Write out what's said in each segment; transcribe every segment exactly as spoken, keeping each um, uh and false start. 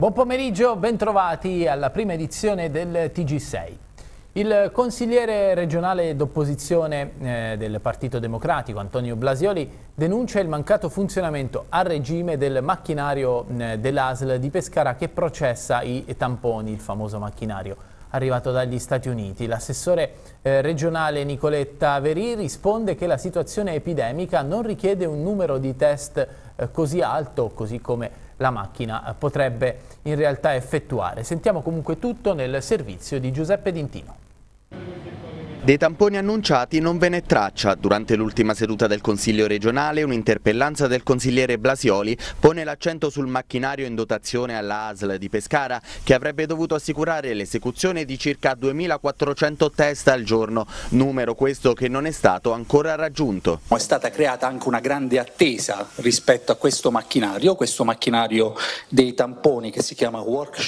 Buon pomeriggio, bentrovati alla prima edizione del T G sei. Il consigliere regionale d'opposizione eh, del Partito Democratico, Antonio Blasioli, denuncia il mancato funzionamento a regime del macchinario eh, dell'A S L di Pescara che processa i tamponi, il famoso macchinario arrivato dagli Stati Uniti. L'assessore eh, regionale Nicoletta Verì risponde che la situazione epidemica non richiede un numero di test eh, così alto, così come la macchina eh, potrebbe in realtà effettuare. Sentiamo comunque tutto nel servizio di Giuseppe D'Intino. Dei tamponi annunciati non ve n'è traccia. Durante l'ultima seduta del Consiglio regionale un'interpellanza del consigliere Blasioli pone l'accento sul macchinario in dotazione alla A S L di Pescara che avrebbe dovuto assicurare l'esecuzione di circa duemilaquattrocento test al giorno, numero questo che non è stato ancora raggiunto. È stata creata anche una grande attesa rispetto a questo macchinario, questo macchinario dei tamponi che si chiama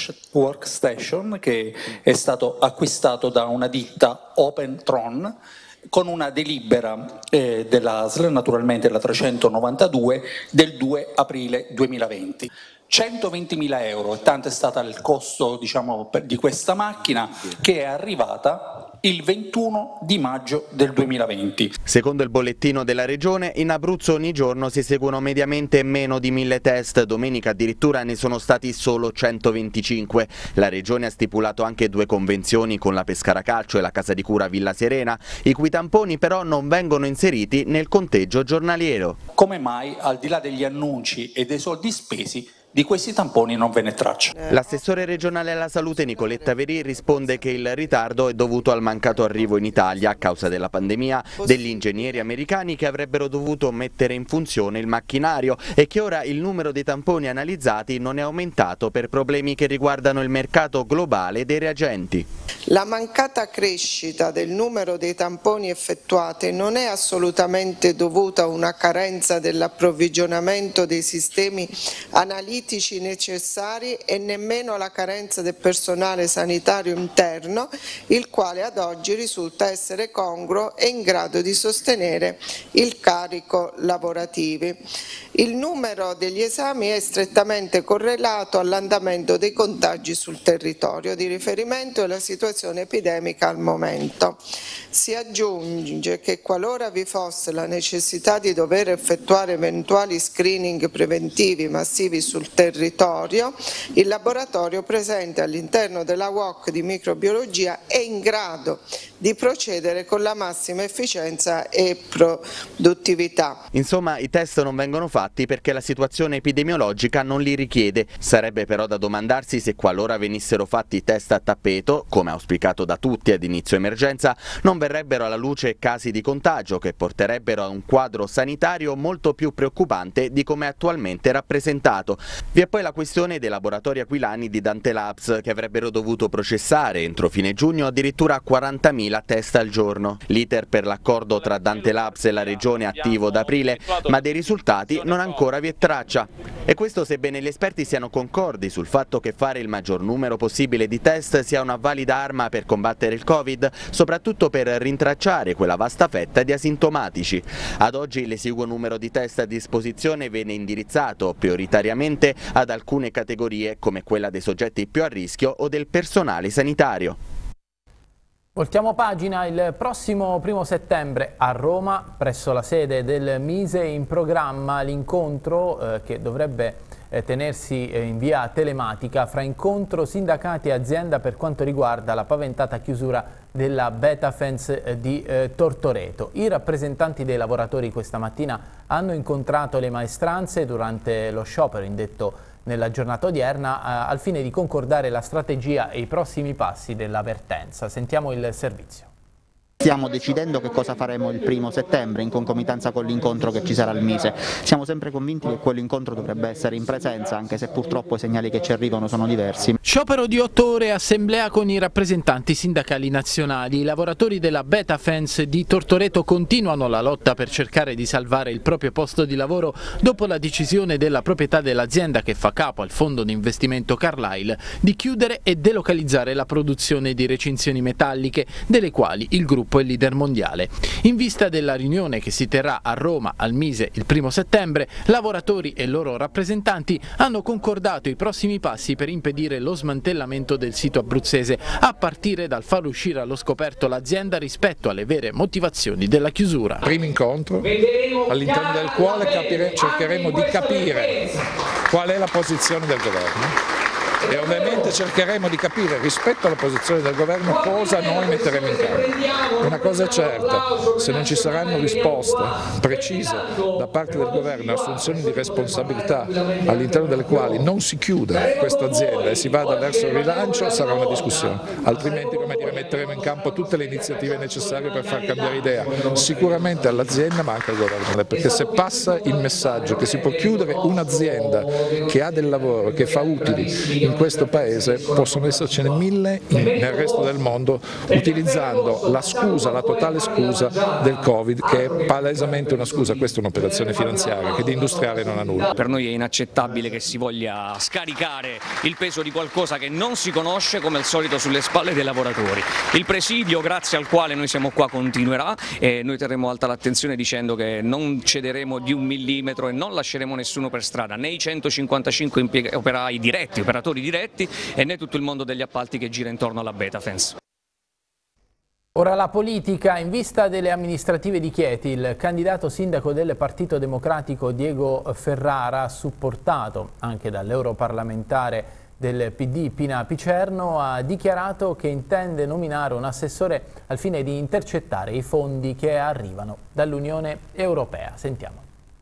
Workstation, che è stato acquistato da una ditta Open Tron con una delibera eh, dell'A S L, naturalmente la trecentonovantadue, del due aprile duemilaventi. centoventimila euro, tanto è stato il costo, diciamo, di questa macchina, che è arrivata il ventuno di maggio del duemilaventi. Secondo il bollettino della regione, in Abruzzo ogni giorno si eseguono mediamente meno di mille test, domenica addirittura ne sono stati solo centoventicinque. La regione ha stipulato anche due convenzioni con la Pescara Calcio e la Casa di Cura Villa Serena, i cui tamponi però non vengono inseriti nel conteggio giornaliero. Come mai, al di là degli annunci e dei soldi spesi, di questi tamponi non ve ne traccia? L'assessore regionale alla salute Nicoletta Verì risponde che il ritardo è dovuto al mancato arrivo in Italia a causa della pandemia degli ingegneri americani che avrebbero dovuto mettere in funzione il macchinario e che ora il numero dei tamponi analizzati non è aumentato per problemi che riguardano il mercato globale dei reagenti. La mancata crescita del numero dei tamponi effettuati non è assolutamente dovuta a una carenza dell'approvvigionamento dei sistemi analitici necessari e nemmeno alla carenza del personale sanitario interno, il quale ad oggi risulta essere congruo e in grado di sostenere il carico lavorativo. Il numero degli esami è strettamente correlato all'andamento dei contagi sul territorio di riferimento e alla situazione epidemica al momento. Si aggiunge che qualora vi fosse la necessità di dover effettuare eventuali screening preventivi massivi sul territorio, il laboratorio presente all'interno della U O C di microbiologia è in grado di procedere con la massima efficienza e produttività. Insomma, i test non vengono fatti perché la situazione epidemiologica non li richiede. Sarebbe però da domandarsi se qualora venissero fatti test a tappeto, come auspicato da tutti ad inizio emergenza, non verrebbero alla luce casi di contagio che porterebbero a un quadro sanitario molto più preoccupante di come è attualmente rappresentato. Vi è poi la questione dei laboratori aquilani di Dante Labs che avrebbero dovuto processare entro fine giugno addirittura quarantamila test al giorno. L'iter per l'accordo tra Dante Labs e la regione è attivo da aprile, ma dei risultati non ancora vi è traccia. E questo sebbene gli esperti siano concordi sul fatto che fare il maggior numero possibile di test sia una valida arma per combattere il Covid, soprattutto per rintracciare quella vasta fetta di asintomatici. Ad oggi l'esiguo numero di test a disposizione viene indirizzato prioritariamente ad alcune categorie come quella dei soggetti più a rischio o del personale sanitario. Voltiamo pagina. Il prossimo primo settembre a Roma, presso la sede del Mise, in programma l'incontro eh, che dovrebbe eh, tenersi eh, in via telematica fra incontro sindacati e azienda per quanto riguarda la paventata chiusura della Betafence eh, di eh, Tortoreto. I rappresentanti dei lavoratori questa mattina hanno incontrato le maestranze durante lo sciopero indetto nella giornata odierna eh, al fine di concordare la strategia e i prossimi passi della vertenza. Sentiamo il servizio. Stiamo decidendo che cosa faremo il primo settembre in concomitanza con l'incontro che ci sarà al Mise. Siamo sempre convinti che quell'incontro dovrebbe essere in presenza, anche se purtroppo i segnali che ci arrivano sono diversi. Sciopero di otto ore, assemblea con i rappresentanti sindacali nazionali. I lavoratori della Betafence di Tortoreto continuano la lotta per cercare di salvare il proprio posto di lavoro dopo la decisione della proprietà dell'azienda che fa capo al fondo di investimento Carlyle di chiudere e delocalizzare la produzione di recinzioni metalliche, delle quali il gruppo sviluppo e leader mondiale. In vista della riunione che si terrà a Roma al Mise il primo settembre, lavoratori e loro rappresentanti hanno concordato i prossimi passi per impedire lo smantellamento del sito abruzzese, a partire dal far uscire allo scoperto l'azienda rispetto alle vere motivazioni della chiusura. Primo incontro all'interno del quale capire, cercheremo di capire qual è la posizione del governo e ovviamente cercheremo di capire rispetto alla posizione del governo cosa noi metteremo in campo. Una cosa è certa, se non ci saranno risposte precise da parte del governo, assunzioni di responsabilità all'interno delle quali non si chiuda questa azienda e si vada verso il rilancio, sarà una discussione, altrimenti, come dire, metteremo in campo tutte le iniziative necessarie per far cambiare idea, sicuramente all'azienda ma anche al governo, perché se passa il messaggio che si può chiudere un'azienda che ha del lavoro, che fa utili in questo paese, possono essercene mille nel resto del mondo, utilizzando la scusa, la totale scusa del Covid, che è palesemente una scusa. Questa è un'operazione finanziaria che di industriale non ha nulla. Per noi è inaccettabile che si voglia scaricare il peso di qualcosa che non si conosce, come al solito, sulle spalle dei lavoratori. Il presidio, grazie al quale noi siamo qua, continuerà e noi terremo alta l'attenzione dicendo che non cederemo di un millimetro e non lasceremo nessuno per strada, né i centocinquantacinque operai diretti, operatori diretti e né tutto il mondo degli appalti che gira intorno alla Betafence. Ora la politica. In vista delle amministrative di Chieti, il candidato sindaco del Partito Democratico Diego Ferrara, supportato anche dall'europarlamentare del P D Pina Picerno, ha dichiarato che intende nominare un assessore al fine di intercettare i fondi che arrivano dall'Unione Europea. Sentiamo.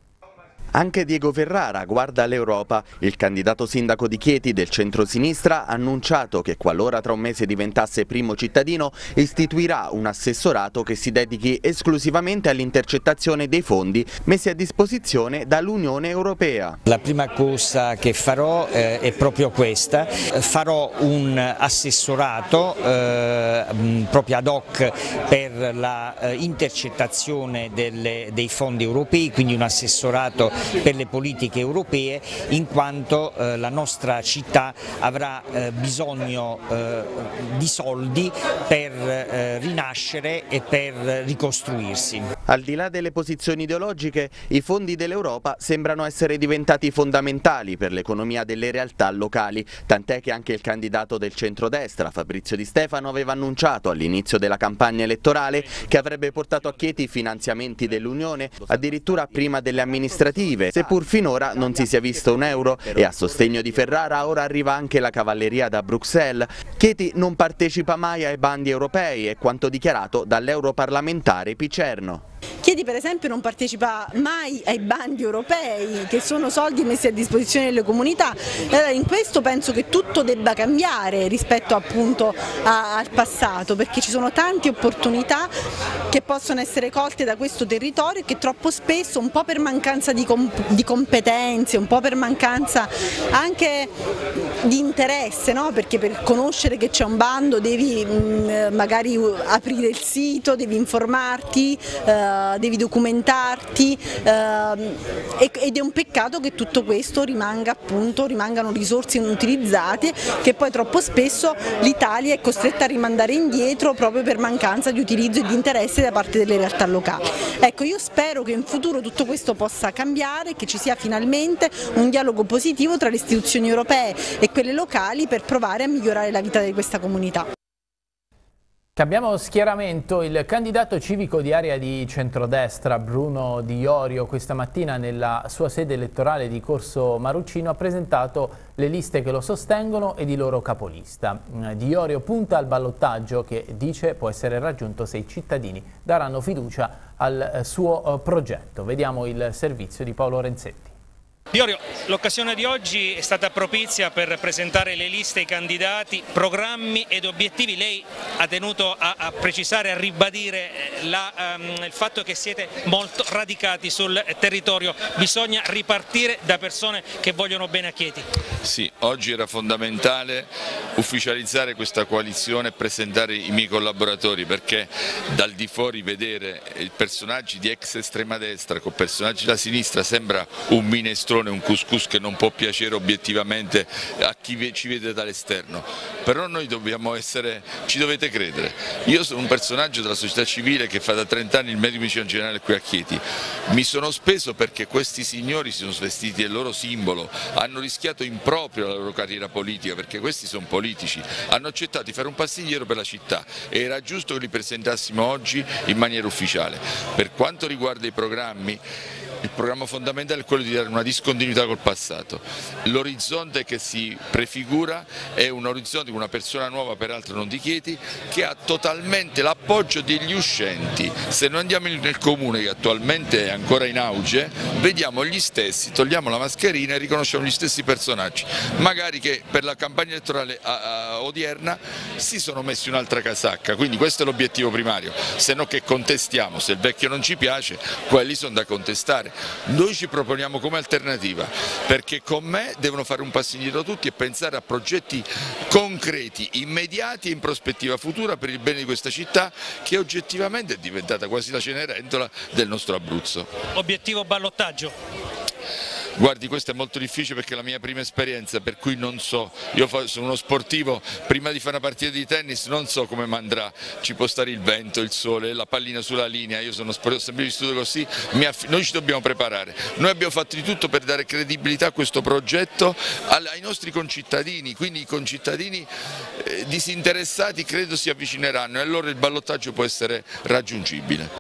Anche Diego Ferrara guarda all'Europa. Il candidato sindaco di Chieti del centro-sinistra ha annunciato che qualora tra un mese diventasse primo cittadino istituirà un assessorato che si dedichi esclusivamente all'intercettazione dei fondi messi a disposizione dall'Unione Europea. La prima cosa che farò eh, è proprio questa: farò un assessorato eh, proprio ad hoc per la eh, intercettazione delle, dei fondi europei, quindi un assessorato per le politiche europee, in quanto eh, la nostra città avrà eh, bisogno eh, di soldi per eh, rinascere e per ricostruirsi. Al di là delle posizioni ideologiche, i fondi dell'Europa sembrano essere diventati fondamentali per l'economia delle realtà locali, tant'è che anche il candidato del centrodestra, Fabrizio Di Stefano, aveva annunciato all'inizio della campagna elettorale che avrebbe portato a Chieti finanziamenti dell'Unione, addirittura prima delle amministrative, seppur finora non si sia visto un euro, e a sostegno di Ferrara ora arriva anche la cavalleria da Bruxelles. Chieti non partecipa mai ai bandi europei, è quanto dichiarato dall'europarlamentare Picerno. Chieti per esempio non partecipa mai ai bandi europei, che sono soldi messi a disposizione delle comunità. Allora, in questo penso che tutto debba cambiare rispetto appunto a, al passato, perché ci sono tante opportunità che possono essere colte da questo territorio e che troppo spesso, un po' per mancanza di, com di competenze, un po' per mancanza anche di interesse, no? Perché per conoscere che c'è un bando devi mh, magari aprire il sito, devi informarti, eh, devi documentarti, eh, ed è un peccato che tutto questo rimanga appunto, rimangano risorse inutilizzate che poi troppo spesso l'Italia è costretta a rimandare indietro proprio per mancanza di utilizzo e di interesse da parte delle realtà locali. Ecco, io spero che in futuro tutto questo possa cambiare, che ci sia finalmente un dialogo positivo tra le istituzioni europee e quelle locali per provare a migliorare la vita di questa comunità. Cambiamo schieramento. Il candidato civico di area di centrodestra Bruno Di Iorio questa mattina nella sua sede elettorale di Corso Maruccino ha presentato le liste che lo sostengono ed i loro capolista. Di Iorio punta al ballottaggio che dice può essere raggiunto se i cittadini daranno fiducia al suo progetto. Vediamo il servizio di Paolo Renzetti. Di Iorio, l'occasione di oggi è stata propizia per presentare le liste, i candidati, programmi ed obiettivi. Lei ha tenuto a, a precisare, a ribadire la, um, il fatto che siete molto radicati sul territorio. Bisogna ripartire da persone che vogliono bene a Chieti. Sì, oggi era fondamentale ufficializzare questa coalizione e presentare i miei collaboratori, perché dal di fuori vedere personaggi di ex estrema destra con personaggi da sinistra sembra un minestrone minestrone, un couscous che non può piacere obiettivamente a chi ci vede dall'esterno, però noi dobbiamo essere, ci dovete credere. Io sono un personaggio della società civile che fa da trent'anni il medico medicino generale qui a Chieti, mi sono speso perché questi signori si sono svestiti del loro simbolo, hanno rischiato in proprio la loro carriera politica, perché questi sono politici, hanno accettato di fare un passo indietro per la città e era giusto che li presentassimo oggi in maniera ufficiale. Per quanto riguarda i programmi, il programma fondamentale è quello di dare una discontinuità col passato. L'orizzonte che si prefigura è un orizzonte di una persona nuova, peraltro non di Chieti, che ha totalmente l'appoggio degli uscenti. Se noi andiamo nel comune, che attualmente è ancora in auge, vediamo gli stessi, togliamo la mascherina e riconosciamo gli stessi personaggi, magari che per la campagna elettorale a, a odierna si sono messi un'altra casacca, quindi questo è l'obiettivo primario, se no che contestiamo, se il vecchio non ci piace, quelli sono da contestare. Noi ci proponiamo come alternativa, perché con me devono fare un passo indietro tutti e pensare a progetti concreti, immediati e in prospettiva futura per il bene di questa città che oggettivamente è diventata quasi la Cenerentola del nostro Abruzzo. Obiettivo ballottaggio? Guardi, questo è molto difficile perché è la mia prima esperienza, per cui non so, io sono uno sportivo, prima di fare una partita di tennis non so come andrà, ci può stare il vento, il sole, la pallina sulla linea, io sono sportivo, ho sempre vissuto così, noi ci dobbiamo preparare, noi abbiamo fatto di tutto per dare credibilità a questo progetto ai nostri concittadini, quindi i concittadini eh, disinteressati credo si avvicineranno e allora il ballottaggio può essere raggiungibile.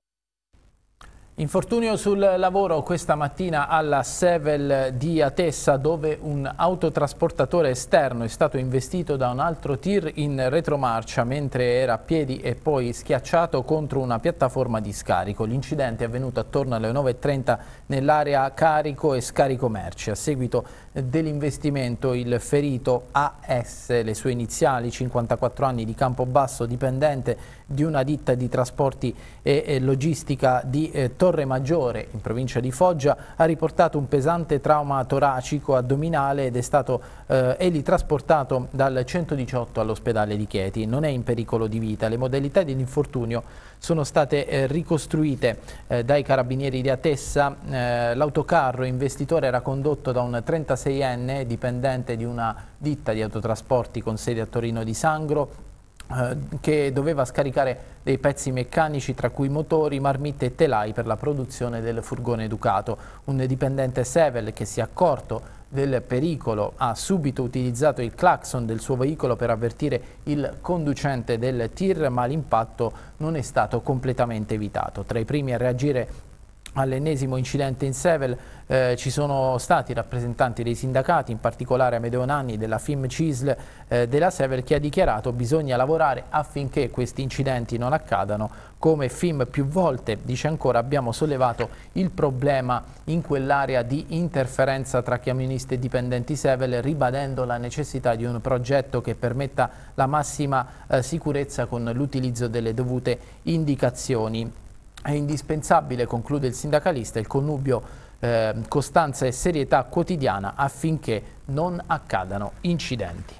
Infortunio sul lavoro questa mattina alla Sevel di Atessa, dove un autotrasportatore esterno è stato investito da un altro tir in retromarcia mentre era a piedi e poi schiacciato contro una piattaforma di scarico. L'incidente è avvenuto attorno alle nove e trenta nell'area carico e scarico merci. A seguito dell'investimento il ferito A S, le sue iniziali, cinquantaquattro anni, di Campobasso, dipendente di una ditta di trasporti e, e logistica di eh, Torre Maggiore in provincia di Foggia, ha riportato un pesante trauma toracico addominale ed è stato eh, egli trasportato dal centodiciotto all'ospedale di Chieti. Non è in pericolo di vita. Le modalità dell'infortunio sono state eh, ricostruite eh, dai carabinieri di Atessa. Eh, l'autocarro investitore era condotto da un trentaseienne dipendente di una ditta di autotrasporti con sede a Torino di Sangro, che doveva scaricare dei pezzi meccanici tra cui motori, marmitte e telai per la produzione del furgone Ducato. Un dipendente Sevel che si è accorto del pericolo ha subito utilizzato il clacson del suo veicolo per avvertire il conducente del tir, ma l'impatto non è stato completamente evitato. Tra i primi a reagire all'ennesimo incidente in Sevel eh, ci sono stati rappresentanti dei sindacati, in particolare Amedeo Nanni della F I M C I S L eh, della Sevel, che ha dichiarato bisogna lavorare affinché questi incidenti non accadano. Come F I M più volte, dice ancora, abbiamo sollevato il problema in quell'area di interferenza tra camionisti e dipendenti Sevel, ribadendo la necessità di un progetto che permetta la massima eh, sicurezza con l'utilizzo delle dovute indicazioni. È indispensabile, conclude il sindacalista, il connubio eh, costanza e serietà quotidiana affinché non accadano incidenti.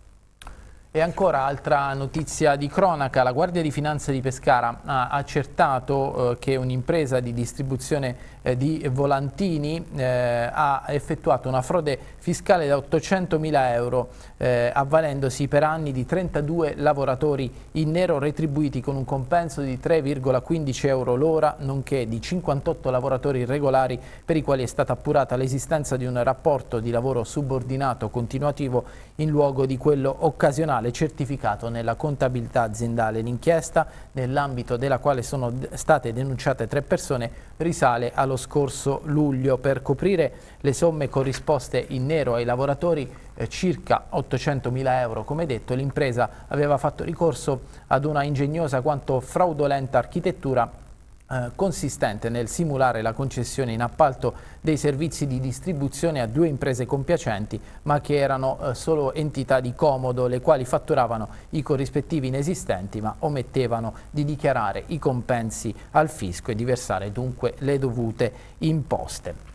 E ancora altra notizia di cronaca: la Guardia di Finanza di Pescara ha accertato eh, che un'impresa di distribuzione eh, di volantini eh, ha effettuato una frode fiscale da ottocentomila euro, eh, avvalendosi per anni di trentadue lavoratori in nero retribuiti con un compenso di tre virgola quindici euro l'ora, nonché di cinquantotto lavoratori irregolari per i quali è stata appurata l'esistenza di un rapporto di lavoro subordinato continuativo in luogo di quello occasionale certificato nella contabilità aziendale. L'inchiesta, nell'ambito della quale sono state denunciate tre persone, risale allo scorso luglio. Per coprire le somme corrisposte in nero ai lavoratori, eh, circa ottocentomila euro, come detto, l'impresa aveva fatto ricorso ad una ingegnosa quanto fraudolenta architettura Eh, consistente nel simulare la concessione in appalto dei servizi di distribuzione a due imprese compiacenti, ma che erano eh, solo entità di comodo, le quali fatturavano i corrispettivi inesistenti ma omettevano di dichiarare i compensi al fisco e di versare dunque le dovute imposte.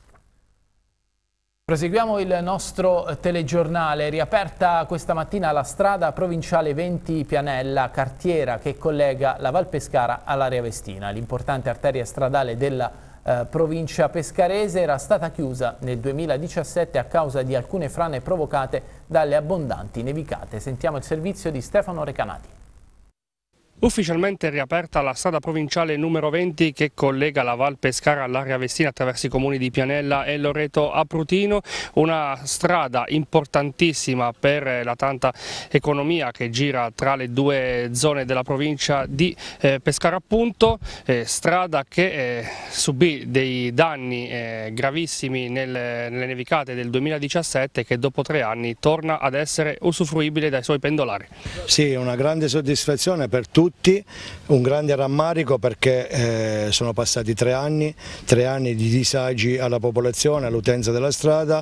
Proseguiamo il nostro telegiornale. Riaperta questa mattina la strada provinciale venti Pianella, cartiera che collega la Val Pescara all'area Vestina. L'importante arteria stradale della eh, provincia pescarese era stata chiusa nel duemiladiciassette a causa di alcune frane provocate dalle abbondanti nevicate. Sentiamo il servizio di Stefano Recanati. Ufficialmente è riaperta la strada provinciale numero venti che collega la Val Pescara all'area Vestina attraverso i comuni di Pianella e Loreto Aprutino, una strada importantissima per la tanta economia che gira tra le due zone della provincia di eh, Pescara appunto, eh, strada che eh, subì dei danni eh, gravissimi nelle, nelle nevicate del duemiladiciassette e che dopo tre anni torna ad essere usufruibile dai suoi pendolari. Sì, una grande soddisfazione per tutti. Tutti, un grande rammarico perché eh, sono passati tre anni, tre anni di disagi alla popolazione, all'utenza della strada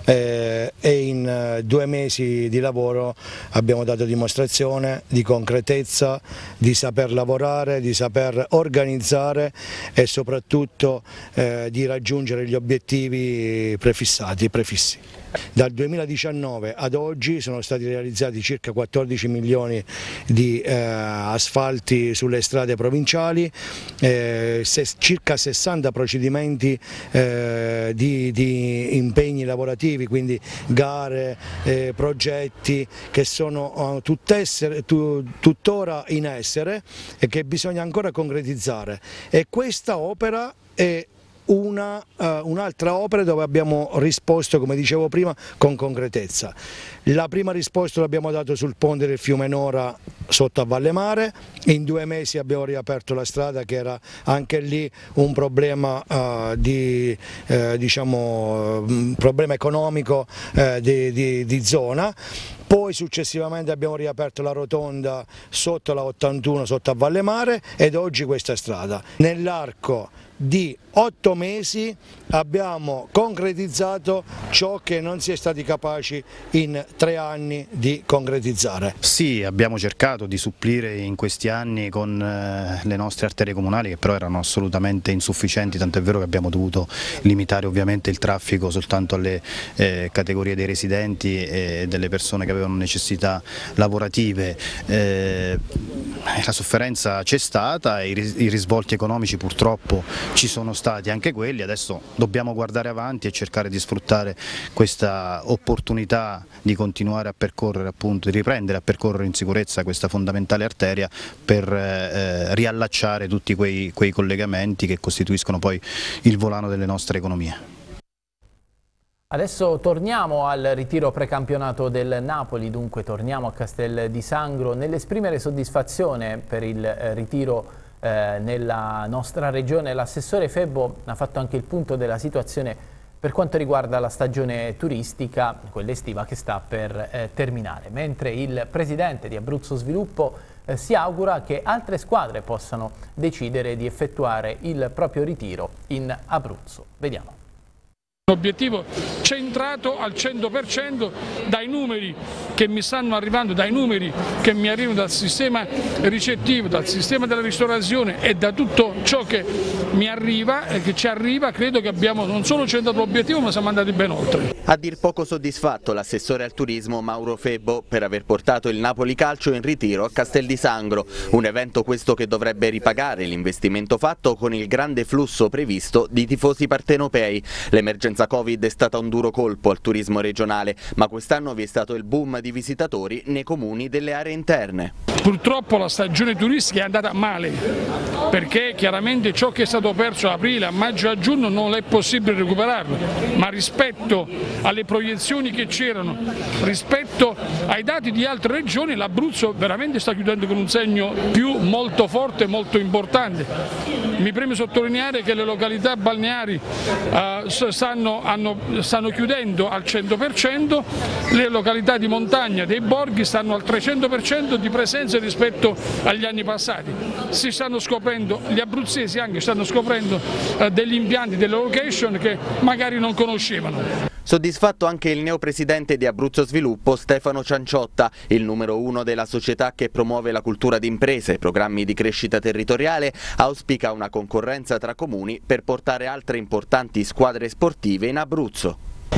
eh, e in eh, due mesi di lavoro abbiamo dato dimostrazione di concretezza, di saper lavorare, di saper organizzare e soprattutto eh, di raggiungere gli obiettivi prefissati, prefissi. Dal duemiladiciannove ad oggi sono stati realizzati circa quattordici milioni di eh, asfalti sulle strade provinciali, eh, se, circa sessanta procedimenti eh, di, di impegni lavorativi, quindi gare, eh, progetti che sono uh, tutt'essere, tu, tuttora in essere e che bisogna ancora concretizzare, e questa opera è Una, uh, un'altra opera dove abbiamo risposto, come dicevo prima, con concretezza. La prima risposta l'abbiamo dato sul ponte del fiume Nora sotto a Valle Mare, in due mesi abbiamo riaperto la strada che era anche lì un problema, uh, di, uh, diciamo, un problema economico uh, di, di, di zona. Poi successivamente abbiamo riaperto la rotonda sotto la ottantuno, sotto a Valle Mare, ed oggi questa strada. Nell'arco di otto mesi abbiamo concretizzato ciò che non si è stati capaci in tre anni di concretizzare. Sì, abbiamo cercato di supplire in questi anni con eh, le nostre arterie comunali, che però erano assolutamente insufficienti, tant'è vero che abbiamo dovuto limitare ovviamente il traffico soltanto alle eh, categorie dei residenti e delle persone che avevano necessità lavorative. Eh, la sofferenza c'è stata, i, i risvolti economici purtroppo ci sono stati anche quelli, adesso dobbiamo guardare avanti e cercare di sfruttare questa opportunità di continuare a percorrere, appunto, di riprendere a percorrere in sicurezza questa fondamentale arteria per eh, riallacciare tutti quei, quei collegamenti che costituiscono poi il volano delle nostre economie. Adesso torniamo al ritiro precampionato del Napoli, dunque torniamo a Castel di Sangro nell'esprimere soddisfazione per il eh, ritiro eh, nella nostra regione. L'assessore Febbo ha fatto anche il punto della situazione per quanto riguarda la stagione turistica, quella estiva che sta per eh, terminare, mentre il presidente di Abruzzo Sviluppo eh, si augura che altre squadre possano decidere di effettuare il proprio ritiro in Abruzzo. Vediamo. Un obiettivo centrato al cento per cento dai numeri che mi stanno arrivando, dai numeri che mi arrivano dal sistema ricettivo, dal sistema della ristorazione e da tutto ciò che mi arriva e che ci arriva. Credo che abbiamo non solo centrato l'obiettivo, ma siamo andati ben oltre. A dir poco soddisfatto l'assessore al turismo Mauro Febbo per aver portato il Napoli Calcio in ritiro a Castel di Sangro, un evento questo che dovrebbe ripagare l'investimento fatto con il grande flusso previsto di tifosi partenopei. L'emergenza Covid è stata un duro colpo al turismo regionale, ma quest'anno vi è stato il boom di visitatori nei comuni delle aree interne. Purtroppo la stagione turistica è andata male, perché chiaramente ciò che è stato perso a aprile, a maggio e a giugno non è possibile recuperarlo, ma rispetto alle proiezioni che c'erano, rispetto ai dati di altre regioni, l'Abruzzo veramente sta chiudendo con un segno più molto forte e molto importante. Mi preme sottolineare che le località balneari eh, stanno, hanno, stanno chiudendo al cento per cento, le località di montagna dei borghi stanno al trecento per cento di presenza rispetto agli anni passati. Si stanno scoprendo, gli abruzzesi anche stanno scoprendo eh, degli impianti, delle location che magari non conoscevano. Soddisfatto anche il neopresidente di Abruzzo Sviluppo Stefano Cianciotta, il numero uno della società che promuove la cultura d'impresa e programmi di crescita territoriale, auspica una concorrenza tra comuni per portare altre importanti squadre sportive in Abruzzo.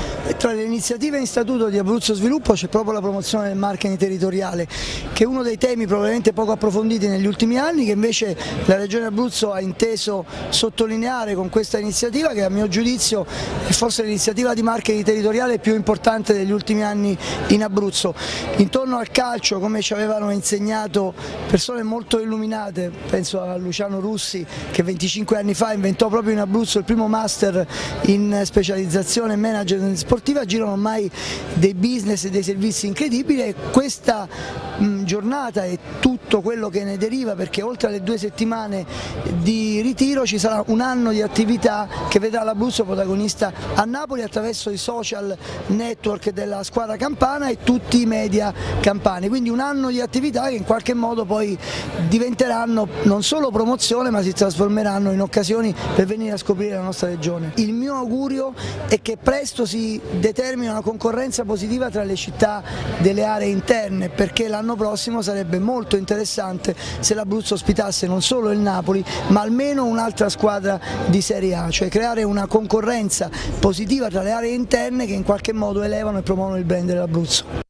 Tra le iniziative in statuto di Abruzzo Sviluppo c'è proprio la promozione del marketing territoriale, che è uno dei temi probabilmente poco approfonditi negli ultimi anni, che invece la Regione Abruzzo ha inteso sottolineare con questa iniziativa, che a mio giudizio è forse l'iniziativa di marketing territoriale più importante degli ultimi anni in Abruzzo. Intorno al calcio, come ci avevano insegnato persone molto illuminate, penso a Luciano Russi che venticinque anni fa inventò proprio in Abruzzo il primo master in specializzazione management sportiva, girano ormai dei business e dei servizi incredibili, e questa mh, giornata e tutto quello che ne deriva, perché oltre alle due settimane di ritiro ci sarà un anno di attività che vedrà l'Abruzzo protagonista a Napoli attraverso i social network della squadra campana e tutti i media campani, quindi un anno di attività che in qualche modo poi diventeranno non solo promozione, ma si trasformeranno in occasioni per venire a scoprire la nostra regione. Il mio augurio è che presto si determini una concorrenza positiva tra le città delle aree interne, perché l'anno prossimo sarebbe molto interessante se l'Abruzzo ospitasse non solo il Napoli, ma almeno un'altra squadra di Serie A, cioè creare una concorrenza positiva tra le aree interne che in qualche modo elevano e promuovono il brand dell'Abruzzo.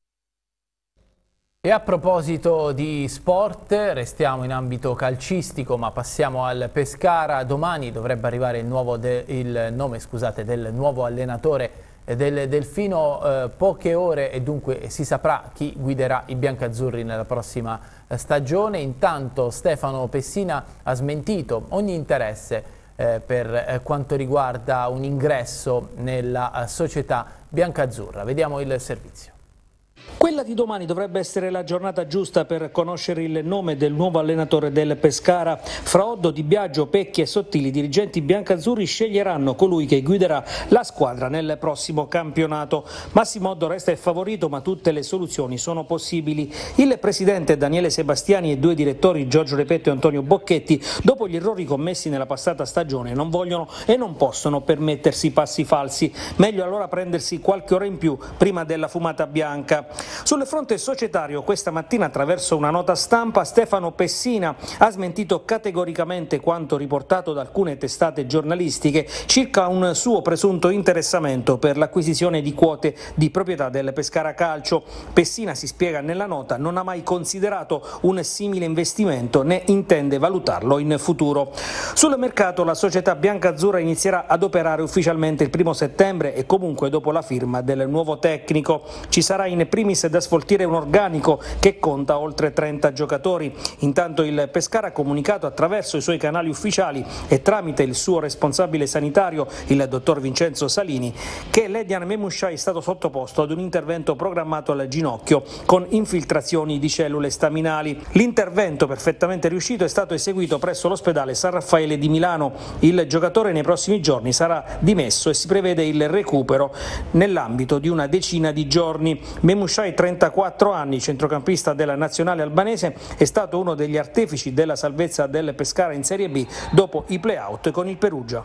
E a proposito di sport, restiamo in ambito calcistico, ma passiamo al Pescara. Domani dovrebbe arrivare il, nuovo de, il nome scusate, del nuovo allenatore del Delfino, eh, poche ore e dunque si saprà chi guiderà i biancazzurri nella prossima stagione. Intanto Stefano Pessina ha smentito ogni interesse eh, per eh, quanto riguarda un ingresso nella eh, società biancazzurra. Vediamo il servizio. Quella di domani dovrebbe essere la giornata giusta per conoscere il nome del nuovo allenatore del Pescara. Fra Oddo, Di Biagio, Pecchi e Sottili, i dirigenti biancazzurri sceglieranno colui che guiderà la squadra nel prossimo campionato. Massimo Oddo resta il favorito, ma tutte le soluzioni sono possibili. Il presidente Daniele Sebastiani e due direttori, Giorgio Repetto e Antonio Bocchetti, dopo gli errori commessi nella passata stagione, non vogliono e non possono permettersi passi falsi. Meglio allora prendersi qualche ora in più prima della fumata bianca. Sul fronte societario, questa mattina attraverso una nota stampa Stefano Pessina ha smentito categoricamente quanto riportato da alcune testate giornalistiche circa un suo presunto interessamento per l'acquisizione di quote di proprietà del Pescara Calcio. Pessina, si spiega nella nota, non ha mai considerato un simile investimento né intende valutarlo in futuro. Sul mercato la società biancazzurra inizierà ad operare ufficialmente il primo settembre e comunque dopo la firma del nuovo tecnico. Ci sarà in primis da sfoltire un organico che conta oltre trenta giocatori. Intanto il Pescara ha comunicato attraverso i suoi canali ufficiali e tramite il suo responsabile sanitario, il dottor Vincenzo Salini, che Ledian Memushai è stato sottoposto ad un intervento programmato al ginocchio con infiltrazioni di cellule staminali. L'intervento, perfettamente riuscito, è stato eseguito presso l'ospedale San Raffaele di Milano. Il giocatore nei prossimi giorni sarà dimesso e si prevede il recupero nell'ambito di una decina di giorni. Memushai, trentaquattro anni, centrocampista della nazionale albanese, è stato uno degli artefici della salvezza del Pescara in Serie B dopo i play-out con il Perugia.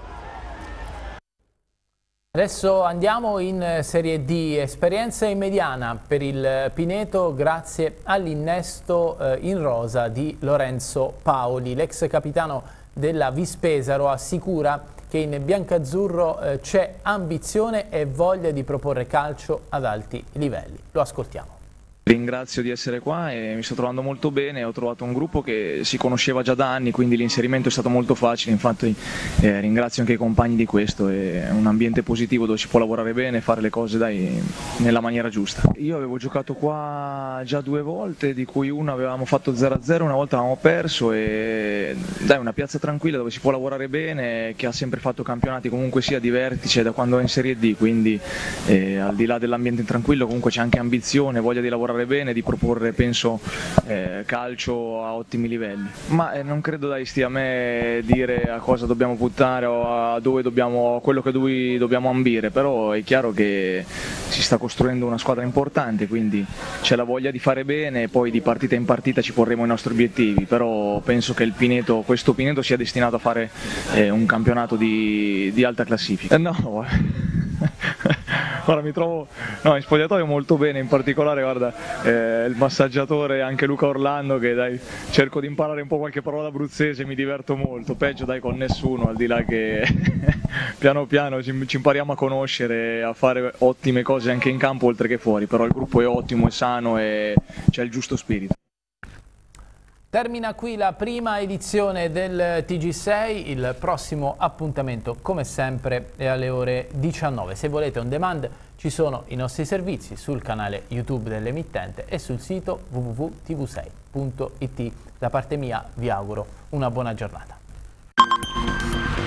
Adesso andiamo in Serie D, esperienza in mediana per il Pineto grazie all'innesto eh, in rosa di Lorenzo Paoli. L'ex capitano della Vispesaro assicura che in biancazzurro eh, c'è ambizione e voglia di proporre calcio ad alti livelli. Lo ascoltiamo. Ringrazio di essere qua e mi sto trovando molto bene, ho trovato un gruppo che si conosceva già da anni, quindi l'inserimento è stato molto facile, infatti eh, ringrazio anche i compagni di questo, è un ambiente positivo dove si può lavorare bene e fare le cose dai, nella maniera giusta. Io avevo giocato qua già due volte, di cui una avevamo fatto zero a zero, una volta avevamo perso e dai, una piazza tranquilla dove si può lavorare bene, che ha sempre fatto campionati comunque sia di vertice da quando è in Serie D, quindi eh, al di là dell'ambiente tranquillo comunque c'è anche ambizione, voglia di lavorare bene, di proporre penso eh, calcio a ottimi livelli, ma eh, non credo dai stia a me dire a cosa dobbiamo puntare o a dove dobbiamo, quello che dove dobbiamo ambire, però è chiaro che si sta costruendo una squadra importante, quindi c'è la voglia di fare bene, poi di partita in partita ci porremo i nostri obiettivi, però penso che il Pineto, questo Pineto sia destinato a fare eh, un campionato di, di alta classifica. Eh, no, Guarda, mi trovo no, in spogliatoio molto bene, in particolare guarda, eh, il massaggiatore, anche Luca Orlando, che dai, cerco di imparare un po' qualche parola abruzzese, mi diverto molto, peggio dai con nessuno, al di là che piano piano ci, ci impariamo a conoscere, a fare ottime cose anche in campo oltre che fuori, però il gruppo è ottimo, è sano e c'è il giusto spirito. Termina qui la prima edizione del T G sei, il prossimo appuntamento come sempre è alle ore diciannove. Se volete on demand ci sono i nostri servizi sul canale YouTube dell'emittente e sul sito w w w punto t v sei punto i t. Da parte mia vi auguro una buona giornata.